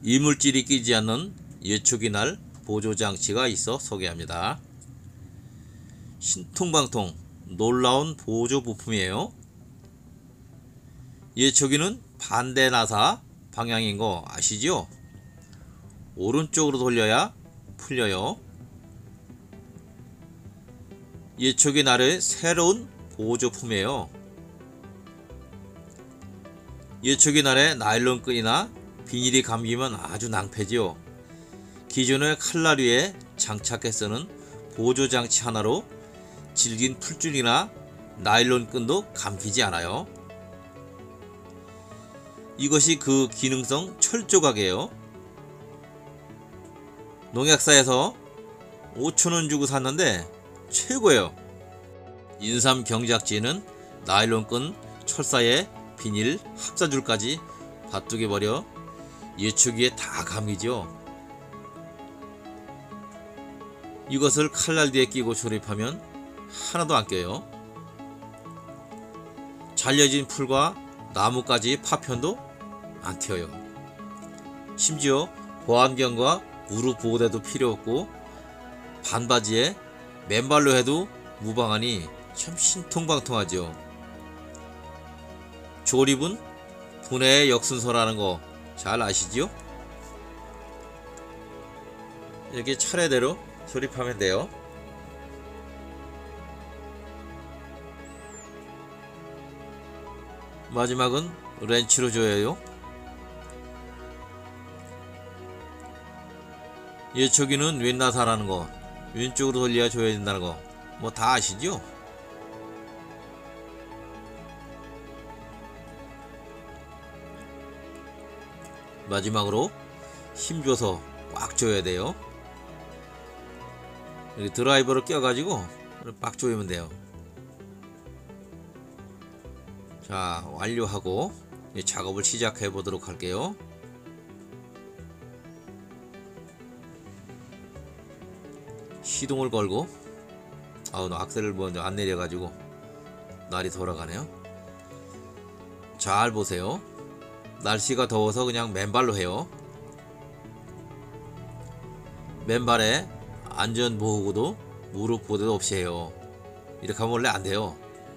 이물질이 끼지 않는 예초기 날 보조장치가 있어 소개합니다. 신통방통 놀라운 보조 부품이에요. 예초기는 반대 나사 방향인 거 아시죠? 오른쪽으로 돌려야 풀려요. 예초기 날의 새로운 보조품이에요. 예초기 날에 나일론 끈이나 비닐이 감기면 아주 낭패지요. 기존의 칼날 위에 장착해 쓰는 보조장치 하나로 질긴 풀줄이나 나일론 끈도 감기지 않아요. 이것이 그 기능성 철조각이에요. 농약사에서 5,000원 주고 샀는데 최고예요. 인삼 경작지에는 나일론 끈, 철사에 비닐, 합사줄까지 바둑에 버려 예초기에 다 감기죠. 이것을 칼날 뒤에 끼고 조립하면 하나도 안 껴요. 잘려진 풀과 나뭇가지 파편도 안 튀어요. 심지어 보안경과 무릎 보호대도 필요 없고 반바지에 맨발로 해도 무방하니 참 신통방통하죠. 조립은 분해의 역순서라는 거 잘 아시죠? 이렇게 차례대로 조립하면 돼요. 마지막은 렌치로 조여요. 예초기는 왼나사라는 거, 왼쪽으로 돌려야 조여야 된다는 거 뭐 다 아시죠? 마지막으로 힘줘서 꽉 조여야 돼요. 여기 드라이버를 껴가지고 빡 조이면 돼요. 자, 완료하고 작업을 시작해 보도록 할게요. 시동을 걸고 악셀을 먼저 안 내려가지고 날이 돌아가네요. 잘 보세요. 날씨가 더워서 그냥 맨발로 해요. 맨발에 안전보호구도 무릎 보호대도 없이 해요. 이렇게 하면 원래 안 돼요.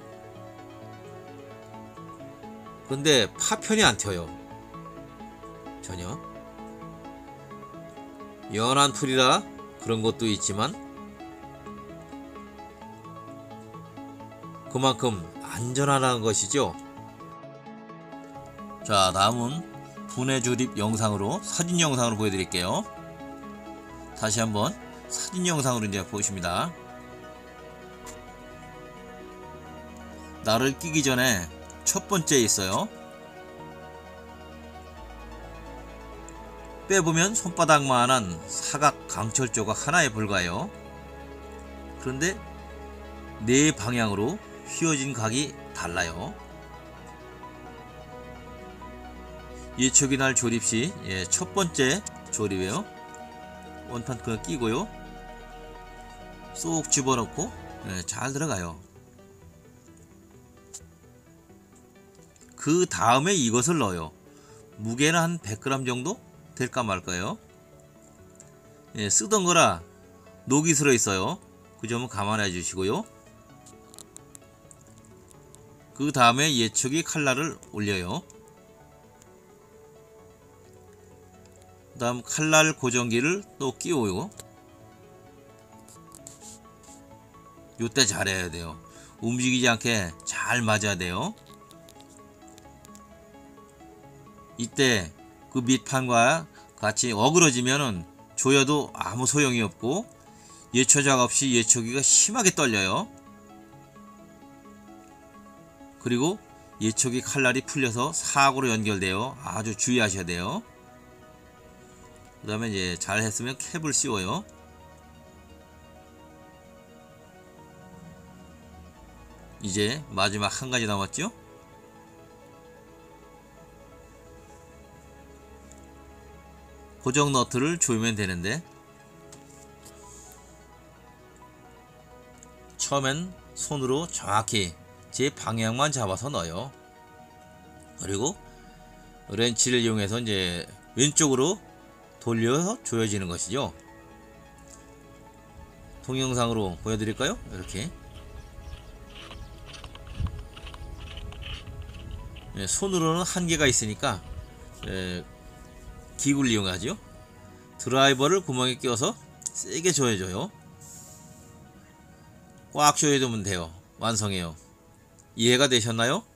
그런데 파편이 안 튀어요. 전혀. 연한 풀이라 그런 것도 있지만 그만큼 안전하다는 것이죠. 자, 다음은 분해 조립 영상으로 사진 영상으로 보여드릴게요. 다시 한번 사진 영상으로 이제 보십니다. 날을 끼기 전에 첫 번째 있어요. 빼보면 손바닥만한 사각 강철 조각 하나에 불과해요. 그런데 네 방향으로 휘어진 각이 달라요. 예초기 날 조립 시 첫 번째 조립이에요. 원판 그냥 끼고요. 쏙 집어넣고 잘 들어가요. 그 다음에 이것을 넣어요. 무게는 한 100g 정도 될까 말까요. 쓰던 거라 녹이 슬어 있어요. 그 점은 감안해 주시고요. 그 다음에 예초기 칼날을 올려요. 그 다음 칼날 고정기를 또 끼워요. 요때 잘해야 돼요. 움직이지 않게 잘 맞아야 돼요. 이때 그 밑판과 같이 어그러지면은 조여도 아무 소용이 없고 예초 작업 시 예초기가 심하게 떨려요. 그리고 예초기 칼날이 풀려서 사고로 연결돼요. 아주 주의하셔야 돼요. 그 다음에 이제 잘 했으면 캡을 씌워요. 이제 마지막 한 가지 남았죠? 고정 너트를 조이면 되는데 처음엔 손으로 정확히 제 방향만 잡아서 넣어요. 그리고 렌치를 이용해서 이제 왼쪽으로 돌려 조여지는 것이죠. 동영상으로 보여드릴까요? 이렇게 손으로는 한계가 있으니까 기구를 이용하죠. 드라이버를 구멍에 끼워서 세게 조여줘요. 꽉 조여두면 돼요. 완성해요. 이해가 되셨나요?